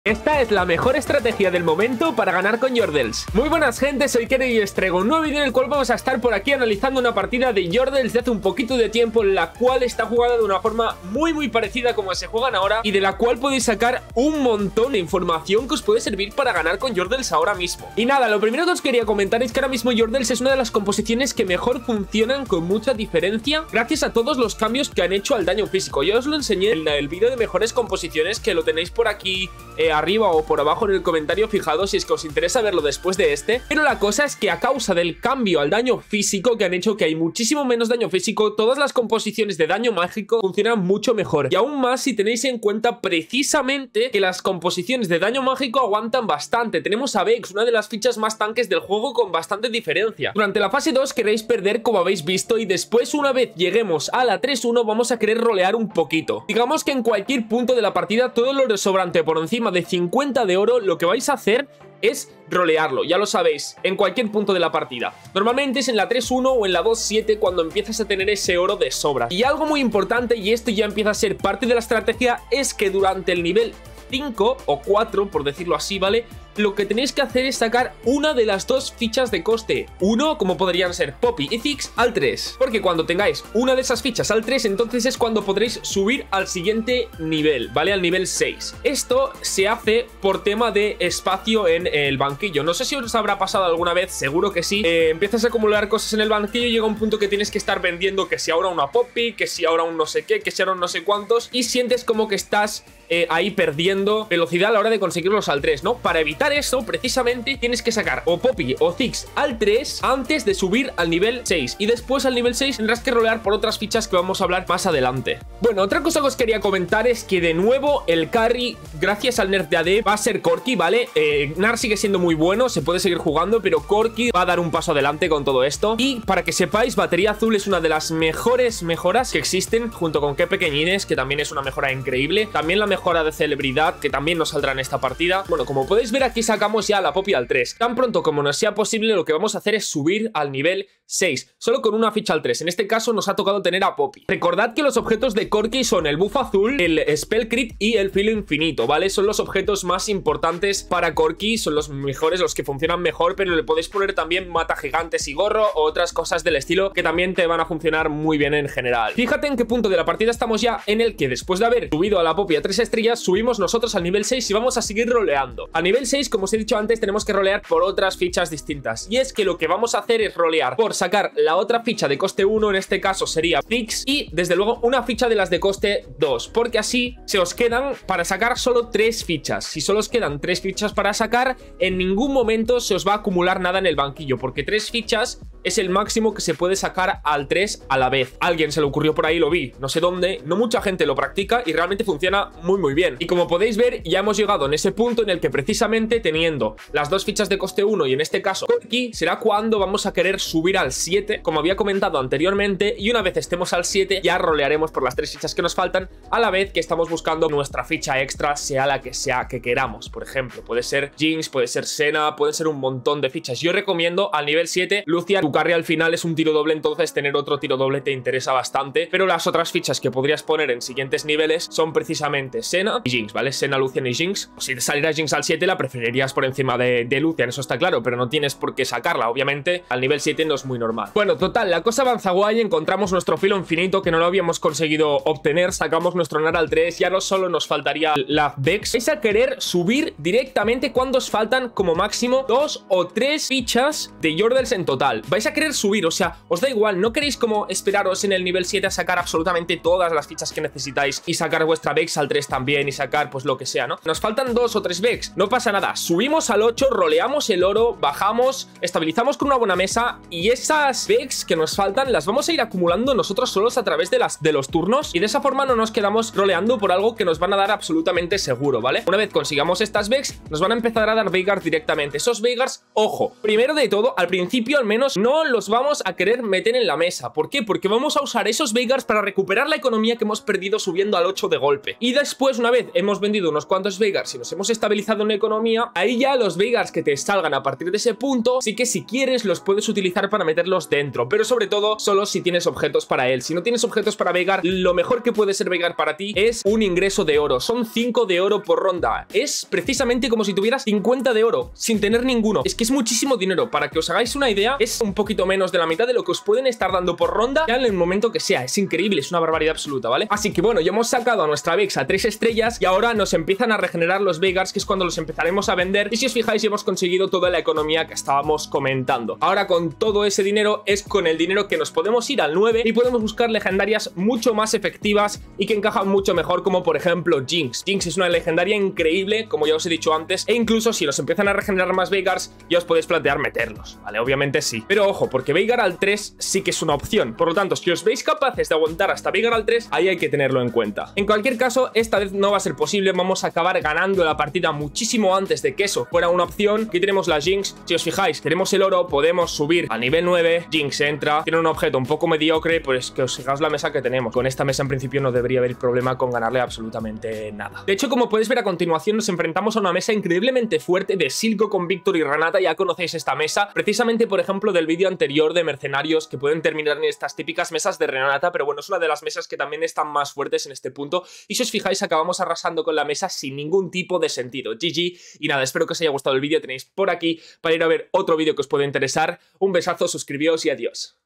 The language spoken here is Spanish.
Esta es la mejor estrategia del momento para ganar con Yordles. Muy buenas gente, soy Kero y os traigo un nuevo vídeo en el cual vamos a estar por aquí analizando una partida de Yordles de hace un poquito de tiempo, en la cual está jugada de una forma muy parecida como se juegan ahora, y de la cual podéis sacar un montón de información que os puede servir para ganar con Yordles ahora mismo. Y nada, lo primero que os quería comentar es que ahora mismo Yordles es una de las composiciones que mejor funcionan con mucha diferencia gracias a todos los cambios que han hecho al daño físico. Yo os lo enseñé en el vídeo de mejores composiciones, que lo tenéis por aquí arriba o por abajo en el comentario fijado si es que os interesa verlo después de este. Pero la cosa es que a causa del cambio al daño físico que han hecho, que hay muchísimo menos daño físico, todas las composiciones de daño mágico funcionan mucho mejor. Y aún más si tenéis en cuenta precisamente que las composiciones de daño mágico aguantan bastante. Tenemos a Vex, una de las fichas más tanques del juego, con bastante diferencia. Durante la fase 2 queréis perder, como habéis visto, y después, una vez lleguemos a la 3-1, vamos a querer rolear un poquito. Digamos que en cualquier punto de la partida, todo lo sobrante por encima de 50 de oro, lo que vais a hacer es rolearlo, ya lo sabéis, en cualquier punto de la partida. Normalmente es en la 3-1 o en la 2-7 cuando empiezas a tener ese oro de sobra. Y algo muy importante, y esto ya empieza a ser parte de la estrategia, es que durante el nivel 5 o 4, por decirlo así, ¿vale? Lo que tenéis que hacer es sacar una de las dos fichas de coste 1, como podrían ser Poppy y Ziggs, al 3. Porque cuando tengáis una de esas fichas al 3, entonces es cuando podréis subir al siguiente nivel, ¿vale? Al nivel 6. Esto se hace por tema de espacio en el banquillo. No sé si os habrá pasado alguna vez, seguro que sí. Empiezas a acumular cosas en el banquillo y llega un punto que tienes que estar vendiendo, que si ahora una Poppy, que si ahora un no sé qué, que si ahora un no sé cuántos, y sientes como que estás ahí perdiendo velocidad a la hora de conseguirlos al 3, ¿no? Para evitar eso, precisamente, tienes que sacar o Poppy o Ziggs al 3 antes de subir al nivel 6. Y después al nivel 6 tendrás que rolear por otras fichas que vamos a hablar más adelante. Bueno, otra cosa que os quería comentar es que de nuevo el carry, gracias al nerf de AD, va a ser Corki, ¿vale? Gnar sigue siendo muy bueno, se puede seguir jugando, pero Corki va a dar un paso adelante con todo esto. Y para que sepáis, Batería Azul es una de las mejores mejoras que existen, junto con Qué Pequeñines, que también es una mejora increíble. También la mejora de celebridad, que también nos saldrá en esta partida. Bueno, como podéis ver, aquí sacamos ya la Poppy al 3. Tan pronto como nos sea posible, lo que vamos a hacer es subir al nivel 6, solo con una ficha al 3. En este caso nos ha tocado tener a Poppy. Recordad que los objetos de Corki son el buff azul, el spell crit y el filo infinito, ¿vale? Son los objetos más importantes para Corki, son los mejores, los que funcionan mejor, pero le podéis poner también mata gigantes y gorro o otras cosas del estilo que también te van a funcionar muy bien en general. Fíjate en qué punto de la partida estamos ya, en el que después de haber subido a la Poppy a 3 estrellas, subimos nosotros al nivel 6 y vamos a seguir roleando. A nivel 6, como os he dicho antes, tenemos que rolear por otras fichas distintas, y es que lo que vamos a hacer es rolear por sacar la otra ficha de coste 1, en este caso sería Ziggs, y desde luego una ficha de las de coste 2, porque así se os quedan para sacar solo 3 fichas. Si solo os quedan 3 fichas para sacar, en ningún momento se os va a acumular nada en el banquillo, porque 3 fichas es el máximo que se puede sacar al 3 a la vez. A alguien se le ocurrió por ahí, lo vi, no sé dónde, no mucha gente lo practica y realmente funciona muy bien. Y como podéis ver, ya hemos llegado en ese punto en el que precisamente teniendo las dos fichas de coste 1 y en este caso Corki, será cuando vamos a querer subir al 7, como había comentado anteriormente, y una vez estemos al 7 ya rolearemos por las 3 fichas que nos faltan, a la vez que estamos buscando nuestra ficha extra, sea la que sea que queramos. Por ejemplo, puede ser Jinx, puede ser Senna, puede ser un montón de fichas. Yo recomiendo al nivel 7 Lucian. Tu carry al final es un tiro doble, entonces tener otro tiro doble te interesa bastante, pero las otras fichas que podrías poner en siguientes niveles son precisamente Senna y Jinx, ¿vale? Senna, Lucian y Jinx. Si te saliera Jinx al 7 la preferirías por encima de Lucian, eso está claro, pero no tienes por qué sacarla, obviamente al nivel 7 no es muy normal. Bueno, total, la cosa avanza guay, encontramos nuestro filo infinito que no lo habíamos conseguido obtener, sacamos nuestro Gnar al 3, ya no solo nos faltaría la Vex. Vais a querer subir directamente cuando os faltan como máximo 2 o 3 fichas de Yordles en total. Vais a querer subir, o sea, os da igual, no queréis como esperaros en el nivel 7 a sacar absolutamente todas las fichas que necesitáis y sacar vuestra Vex al 3 también y sacar pues lo que sea, ¿no? Nos faltan 2 o 3 Vex, no pasa nada, subimos al 8, roleamos el oro, bajamos, estabilizamos con una buena mesa y esas Vex que nos faltan las vamos a ir acumulando nosotros solos a través de los turnos, y de esa forma no nos quedamos roleando por algo que nos van a dar absolutamente seguro, ¿vale? Una vez consigamos estas Vex, nos van a empezar a dar Veigars directamente. Esos Veigars, ojo, primero de todo, al principio al menos no los vamos a querer meter en la mesa. ¿Por qué? Porque vamos a usar esos Veigars para recuperar la economía que hemos perdido subiendo al 8 de golpe. Y después, una vez hemos vendido unos cuantos Veigars y nos hemos estabilizado en economía, economía, ahí ya los Veigars que te salgan a partir de ese punto, sí que si quieres los puedes utilizar para meterlos dentro, pero sobre todo solo si tienes objetos para él. Si no tienes objetos para Veigar, lo mejor que puede ser Veigar para ti es un ingreso de oro. Son 5 de oro por ronda. Es precisamente como si tuvieras 50 de oro sin tener ninguno. Es que es muchísimo dinero. Para que os hagáis una idea, es un poquito menos de la mitad de lo que os pueden estar dando por ronda ya en el momento que sea. Es increíble, es una barbaridad absoluta, ¿vale? Así que bueno, ya hemos sacado a nuestra Vex a 3 estrellas y ahora nos empiezan a regenerar los Veigars, que es cuando los empezaremos a vender. Y si os fijáis, hemos conseguido toda la economía que estábamos comentando. Ahora con todo ese dinero es con el dinero que nos podemos ir al 9 y podemos buscar legendarias mucho más efectivas y que encajan mucho mejor, como por ejemplo Jinx. Jinx es una legendaria increíble, como ya os he dicho antes, e incluso si nos empiezan a regenerar más Veigars, ya os podéis plantear meterlos, ¿vale? Obviamente sí. Pero ojo, porque Veigar al 3 sí que es una opción. Por lo tanto, si os veis capaces de aguantar hasta Veigar al 3, ahí hay que tenerlo en cuenta. En cualquier caso, esta vez no va a ser posible. Vamos a acabar ganando la partida muchísimo antes de que eso fuera una opción. Aquí tenemos la Jinx. Si os fijáis, tenemos el oro, podemos subir a nivel 9. Jinx entra, tiene un objeto un poco mediocre, pues que os fijaos la mesa que tenemos. Con esta mesa en principio no debería haber problema con ganarle absolutamente nada. De hecho, como podéis ver a continuación, nos enfrentamos a una mesa increíblemente fuerte de Silco con Víctor y Renata. Ya conocéis esta mesa, precisamente por ejemplo del vídeo anterior de mercenarios, que pueden terminar en estas típicas mesas de Renata, pero bueno, es una de las mesas que también están más fuertes en este punto. Y si os fijáis, acabamos arrasando con la mesa sin ningún tipo de sentido. GG. Y nada, espero que os haya gustado el vídeo. Tenéis por aquí para ir a ver otro vídeo que os pueda interesar. Un besazo, suscribíos y adiós.